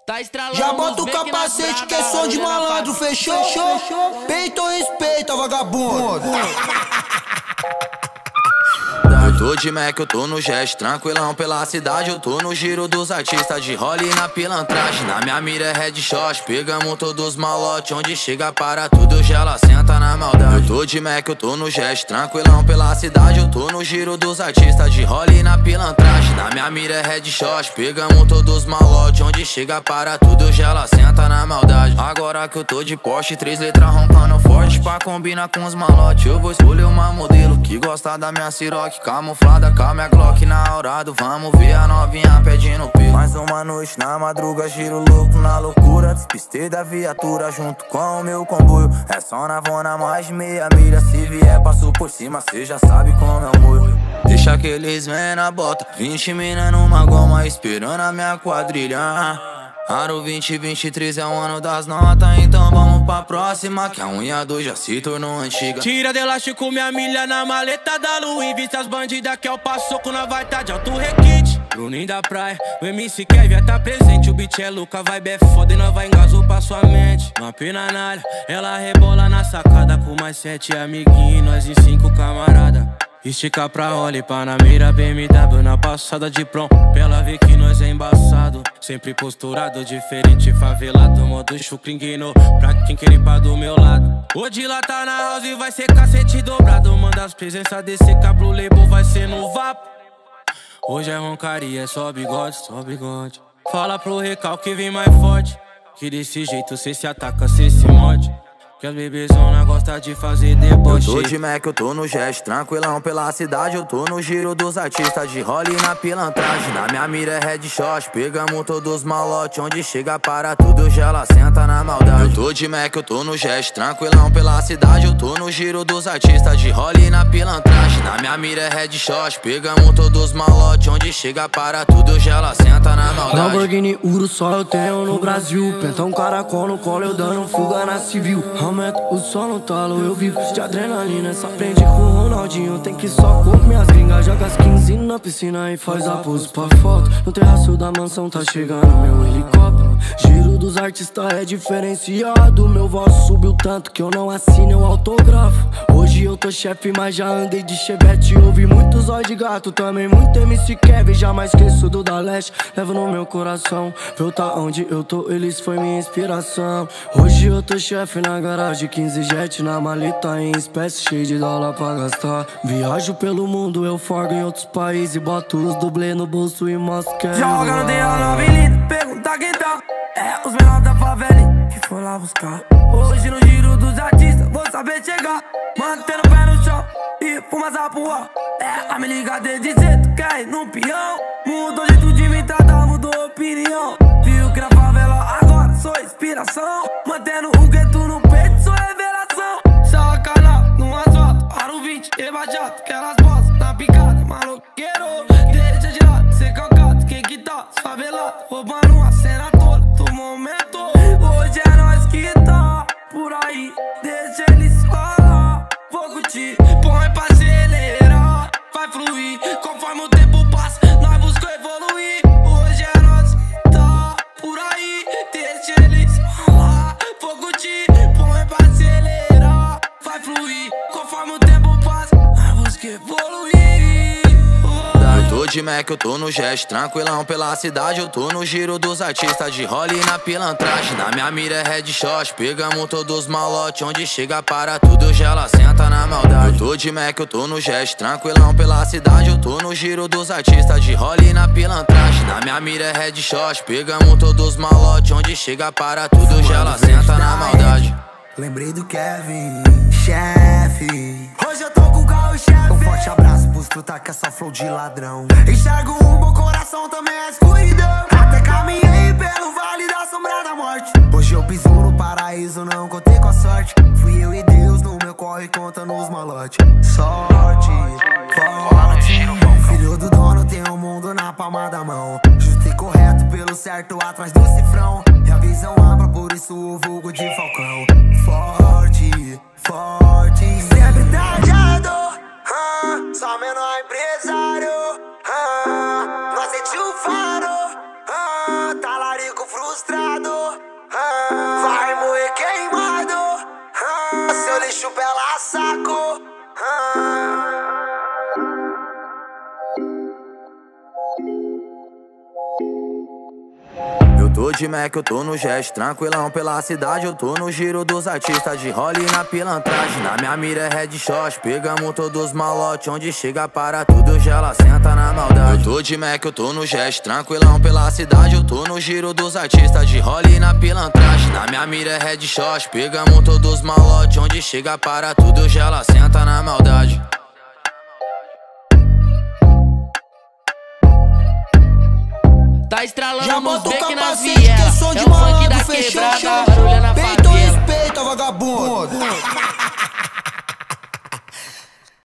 Tá estralando. Já bota o capacete que é som de malandro, fechou? Peito ou respeita, vagabundo? Eu tô de Mac, eu tô no gesto, tranquilão pela cidade. Eu tô no giro dos artistas de role na pilantragem. Na minha mira é headshot, pegamos todos os malotes. Onde chega para tudo, gela, senta na maldade. Eu tô de Mac, eu tô no gesto, tranquilão pela cidade. Eu tô no giro dos artistas de role na pilantragem. Na minha mira é headshot, pegamos todos os malotes. Onde chega para tudo, gela, senta na maldade. Agora que eu tô de Porsche, 3 letras roncando forte pra combinar com os malotes. Eu vou escolher uma modelo que gosta da minha Ciroc, camuflada com a minha Glock na Aurado. Vamos ver a novinha pedindo pelo. Mais uma noite na madruga, giro louco na loucura. Despistei da viatura junto com o meu comboio. É só na vona, mais de meia milha. Se vier, passo por cima, cê já sabe como é o molho. Deixa que eles vêm na bota, 20 mina numa goma, esperando a minha quadrilha. Aro 2023 é o ano das notas, então vamos pra próxima, que a unha 2 já se tornou antiga. Tira de elástico minha milha na maleta da Louis. Vista as bandidas que é o passo-soco, nós vai tá de alto requinte. Bruninho da praia, o MC Kevin tá presente. O beat é louca, vibe é foda e nós vai engasou pra sua mente. Uma pena na área, ela rebola na sacada com mais 7 amiguinhos, nós em 5 camarada. Estica pra rola e pá na mira, BMW na passada de prom. Pra ela ver que nós é embaçado, sempre posturado, diferente, favelado, modo chucringuino. Pra quem quer pá do meu lado. Hoje lá tá na house e vai ser cacete dobrado. Manda as presenças desse cablo label, vai ser no vapo. Hoje é roncaria, é só bigode, só bigode. Fala pro recal que vem mais forte, que desse jeito cê se ataca, cê se morde. Que as bebezona gosta de fazer deboche. Eu tô de Mac, eu tô no gesto, tranquilão pela cidade. Eu tô no giro dos artistas de role na pilantragem. Na minha mira é headshot, pegamos todos os malotes. Onde chega para tudo, gela, senta na maldade. Eu tô de Mac, eu tô no gesto, tranquilão pela cidade. Eu tô no giro dos artistas de role na pilantragem. Na minha mira é headshot, pegamos todos os malotes. Onde chega para tudo, gela, senta na maldade. Lamborghini Uro só eu tenho no Brasil. Pentão caracol no colo, eu dando fuga na civil. Aumento o som no talo, eu vivo de adrenalina. Só aprende com o Ronaldinho, tem que só comer as gringas. Joga as 15 na piscina e faz a pose pra foto. No terraço da mansão tá chegando meu helicóptero. Giro dos artistas é diferenciado. Meu voz subiu tanto que eu não assino o autógrafo. Hoje eu tô chefe, mas já andei de chevette. Ouvi muito zóio de gato, também muito MC Kevin. Jamais esqueço do da Leste, levo no meu coração. Pra eu tá onde eu tô, eles foi minha inspiração. Hoje eu tô chefe na garagem, 15 jet na maleta em espécie, cheio de dólar pra gastar. Viajo pelo mundo, eu forgo em outros países. Boto os dublê no bolso e mostro que é Joga no dia nova e linda, pergunta quem tá. É os menores da favela que foi lá buscar. Hoje no giro dos artistas, vou saber chegar. Mantendo o pé no chão e fumaça pro ar. Ela me liga desde cedo, quer ir no peão. Mudou jeito de me tratar, mudou opinião. Viu que na favela agora sou inspiração. Mantendo o gueto no peito, sou revelação. Sacana no asfalto, aro 20, evadiado. Aquelas bolas na picada, maloqueiro. Deixa de lado, ser calcado, quem que tá favelado, roubando a cena toda do momento. Hoje é nós que tá por aí, deixa eles falar. Vou curtir, põe pra acelerar, vai fluir. Conforme o tempo passa, nós buscamos evoluir. Hoje é nós que tá por aí, deixa eles falar. Vou curtir, põe pra acelerar, vai fluir. Conforme o tempo passa, nós buscamos evoluir. Eu tô de Mac, eu tô no gesto, tranquilão pela cidade. Eu tô no giro dos artistas de role na pilantragem. Na minha mira é headshot, pegamos todos os malotes. Onde chega para tudo, gela, senta na maldade. Eu tô de Mac, eu tô no gesto, tranquilão pela cidade. Eu tô no giro dos artistas de role na pilantragem. Na minha mira é headshot, pegamos todos os malotes. Onde chega para tudo, gela, senta na maldade. Lembrei do Kevin, chefe. Hoje eu tô com o carro, chefe. Um forte abraço pros truta que essa flow de ladrão. Enxergo um bom coração, também é escuridão. Até caminhei pelo vale da sombra da morte. Hoje eu piso no paraíso, não contei com a sorte. Fui eu e Deus no meu corre, contando os malotes. Sorte, forte. Filho do dono tem o mundo na palma da mão. Justo e correto pelo certo atrás do cifrão. E a visão ampla, por isso o vulgo de Falcão. Forte, forte. Sempre trajado, só menor empresário. Nós sente o faro, talarico frustrado. tô de Mac, eu tô no gesto, tranquilão pela cidade. Eu tô no giro dos artistas, de role na pilantragem. Na minha mira é headshot, pegamos todos os malotes. Onde chega para tudo, gela, senta na maldade. Eu tô de Mac, eu tô no gesto, tranquilão pela cidade. Eu tô no giro dos artistas, de role na pilantragem. Na minha mira é headshot, pegamos todos os malotes. Onde chega para tudo, gela, senta na maldade. Tá estralando já nos botou beck nas capacete, que eu vielas. sou de É o funk da malandro, fechou, quebrada, show. barulho na Peito favela. respeita, vagabundo.